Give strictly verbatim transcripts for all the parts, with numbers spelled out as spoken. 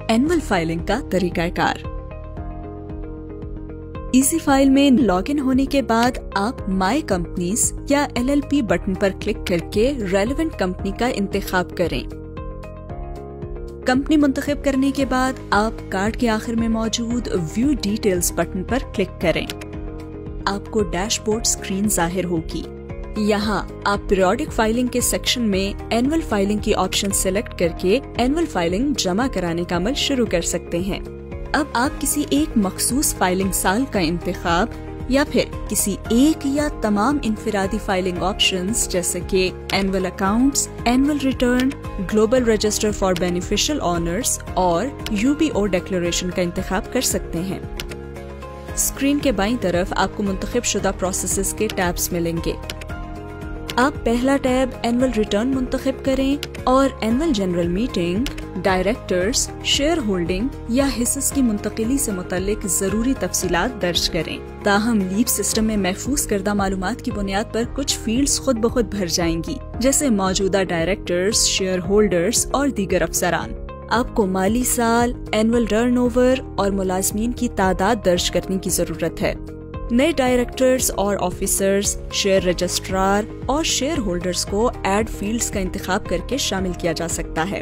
Annual filing का तरीकाकार। Easy file में लॉगिन होने के बाद आप माई कंपनीज या एल एल पी बटन पर क्लिक करके रेलेवेंट कंपनी का इंतखाब करें। कंपनी मुंतखब करने के बाद आप कार्ड के आखिर में मौजूद व्यू डिटेल्स बटन पर क्लिक करें। आपको डैशबोर्ड स्क्रीन जाहिर होगी। यहाँ आप पीरियोडिक फाइलिंग के सेक्शन में एनुअल फाइलिंग की ऑप्शन सेलेक्ट करके एनुअल फाइलिंग जमा कराने का अमल शुरू कर सकते हैं। अब आप किसी एक मखसूस फाइलिंग साल का इंतखाब या फिर किसी एक या तमाम इनफिरादी फाइलिंग ऑप्शंस जैसे कि annual accounts, annual return, global register for beneficial owners और यू बी ओ डिक्लेरेशन का इंतखाब कर सकते हैं। स्क्रीन के बाईं तरफ आपको मुंतखब शुदा प्रोसेसेस के टैब्स मिलेंगे। आप पहला टैब एनुअल रिटर्न मुंतखब करें और annual general meeting, directors, shareholding या हिस्सेस की मुंतकिली से मुतल्लिक जरूरी तफसीलात दर्ज करें। ताहम लीप सिस्टम में महफूज करदा मालूमात की बुनियाद पर कुछ फील्ड्स खुद ब खुद भर जाएंगी, जैसे मौजूदा डायरेक्टर्स, शेयर होल्डर्स और दीगर अफसरान। आपको माली साल, एनुअल टर्नओवर और मुलाजमीन की तादाद दर्ज करने की जरूरत है। नए डायरेक्टर्स और ऑफिसर्स, शेयर रजिस्ट्रार और शेयर होल्डर्स को ऐड फील्ड्स का इंतखाब करके शामिल किया जा सकता है।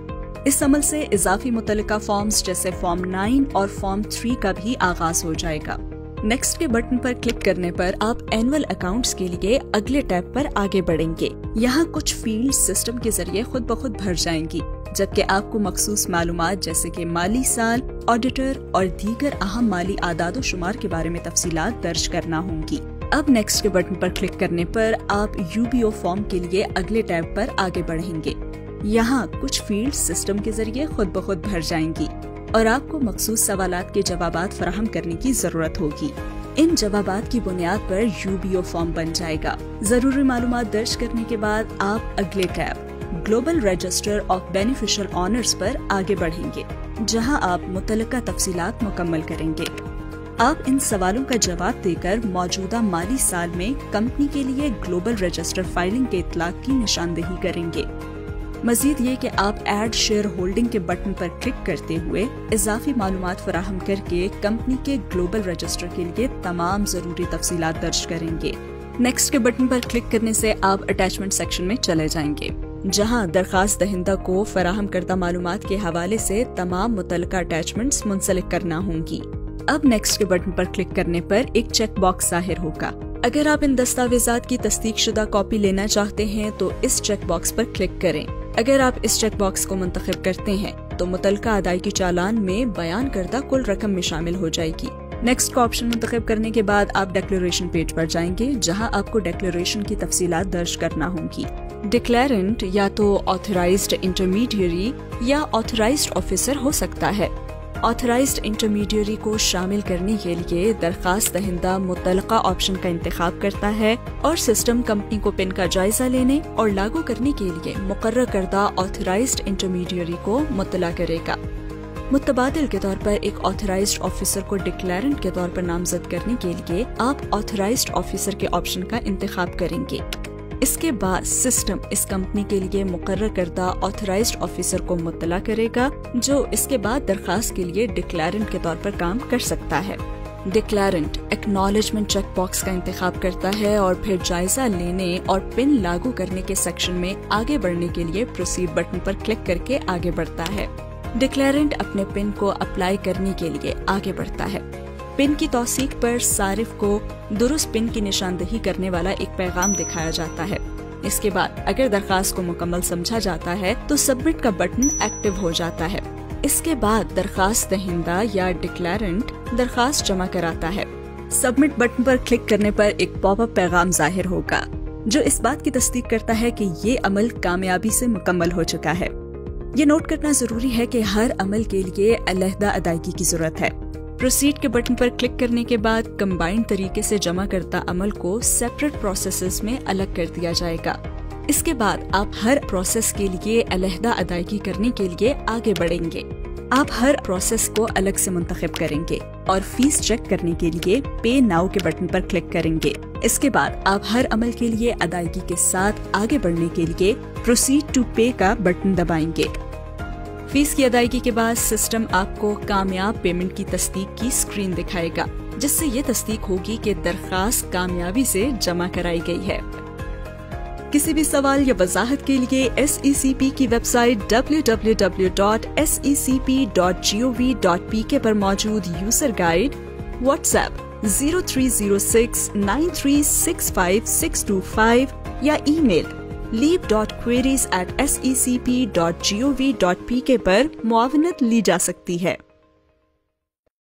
इस अमल से इजाफी मुतल्लिका फॉर्म्स जैसे फॉर्म नाइन और फॉर्म थ्री का भी आगाज हो जाएगा। नेक्स्ट के बटन पर क्लिक करने पर आप एनुअल अकाउंट्स के लिए अगले टैब पर आगे बढ़ेंगे। यहाँ कुछ फील्ड सिस्टम के जरिए खुद ब खुद भर जाएंगी, जबकि आपको मखसूस मालूमात जैसे कि माली साल, ऑडिटर और दीगर अहम माली आदाद व शुमार के बारे में तफसीलात दर्ज करना होंगी। अब नेक्स्ट के बटन पर क्लिक करने पर आप यू बी ओ फॉर्म के लिए अगले टैब पर आगे बढ़ेंगे। यहाँ कुछ फील्ड सिस्टम के जरिए खुद ब खुद भर जाएंगी और आपको मखसूस सवालात के जवाबात फराहम करने की जरूरत होगी। इन जवाबात की बुनियाद पर यू बी ओ फॉर्म बन जाएगा। जरूरी मालूमात दर्ज करने के बाद आप अगले tab global register of beneficial owners पर आगे बढ़ेंगे, जहां आप मुतल्लिका तफसीलात मुकम्मल करेंगे। आप इन सवालों का जवाब देकर मौजूदा माली साल में कंपनी के लिए ग्लोबल रजिस्टर फाइलिंग के इतलाक की निशानदेही करेंगे। मजीद ये कि आप ऐड शेयर होल्डिंग के बटन पर क्लिक करते हुए इजाफी मालूमात फराहम करके कंपनी के ग्लोबल रजिस्टर के लिए तमाम जरूरी तफसीलात दर्ज करेंगे। नेक्स्ट के बटन पर क्लिक करने से आप अटैचमेंट सेक्शन में चले जाएंगे, जहां दरखास्त दहिंदा को फराहम करदा मालूमात के हवाले से तमाम मुतल्लिका अटैचमेंट्स मुंसलिक करना होंगी। अब नेक्स्ट के बटन पर क्लिक करने पर एक चेक बॉक्स जाहिर होगा। अगर आप इन दस्तावेजात की तस्दीक शुदा कॉपी लेना चाहते हैं तो इस चेक बॉक्स पर क्लिक करें। अगर आप इस चेक बॉक्स को मुंतखब करते हैं तो मुतल्लिका अदायगी चालान में बयान करदा कुल रकम में शामिल हो जाएगी। नेक्स्ट का ऑप्शन मुंतखब करने के बाद आप डिक्लेरेशन पेज पर जाएंगे, जहां आपको डिक्लेरेशन की तफसीलात दर्ज करना होंगी। डिक्लेरेंट या तो ऑथराइज्ड इंटरमीडियरी या ऑथराइज्ड ऑफिसर हो सकता है। ऑथराइज्ड इंटरमीडियरी को शामिल करने के लिए दरखास्त दहिंदा मुतल्लिका ऑप्शन का इंतखाब करता है और सिस्टम कंपनी को पिन का जायजा लेने और लागू करने के लिए मुकर्रर करदा ऑथराइज्ड इंटरमीडियरी को मुत्तला करेगा। मुतबादिल के तौर पर एक ऑथराइज्ड ऑफिसर को डिक्लेरेंट के तौर पर नामजद करने के लिए आप ऑथराइज्ड ऑफिसर के ऑप्शन का इंतखाब करेंगे। इसके बाद सिस्टम इस कंपनी के लिए मुकर्रर करदा ऑथराइज्ड ऑफिसर को मुत्तला करेगा, जो इसके बाद दरखास्त के लिए डिक्लेरेंट के तौर पर काम कर सकता है। डिक्लेरेंट एक्नॉलेजमेंट चेक बॉक्स का इंतखाब करता है और फिर जायजा लेने और पिन लागू करने के सेक्शन में आगे बढ़ने के लिए प्रोसीड बटन पर क्लिक करके आगे बढ़ता है। डिक्लेरेंट अपने पिन को अप्लाई करने के लिए आगे बढ़ता है। पिन की तौसीक पर सारिफ को दुरुस्त पिन की निशानदेही करने वाला एक पैगाम दिखाया जाता है। इसके बाद अगर दरखास्त को मुकम्मल समझा जाता है तो सबमिट का बटन एक्टिव हो जाता है। इसके बाद दरखास्त दहिंदा या डिक्लेरेंट दरखास्त जमा कराता है। सबमिट बटन पर क्लिक करने पर एक पॉपअप पैगाम जाहिर होगा, जो इस बात की तस्दीक करता है कि ये अमल कामयाबी से मुकम्मल हो चुका है। ये नोट करना जरूरी है कि हर अमल के लिए अलहदा अदायगी की जरूरत है। प्रोसीड के बटन पर क्लिक करने के बाद कंबाइंड तरीके से जमा करता अमल को सेपरेट प्रोसेसेस में अलग कर दिया जाएगा। इसके बाद आप हर प्रोसेस के लिए अलहदा अदायगी करने के लिए आगे बढ़ेंगे। आप हर प्रोसेस को अलग से मुंतखब करेंगे और फीस चेक करने के लिए पे नाउ के बटन पर क्लिक करेंगे। इसके बाद आप हर अमल के लिए अदायगी के साथ आगे बढ़ने के लिए प्रोसीड टू पे का बटन दबाएंगे। फीस की अदायगी के बाद सिस्टम आपको कामयाब पेमेंट की तस्दीक की स्क्रीन दिखाएगा, जिससे ये तस्दीक होगी कि दरख्वास्त कामयाबी से जमा कराई गई है। किसी भी सवाल या वजाहत के लिए एस ई सी पी की website W W W dot S E C P dot G O V dot P K पर मौजूद user guide, WhatsApp zero three zero six nine three six five six two five या email leave dot queries at S E C P dot G O V dot P K पर मुआवनत ली जा सकती है।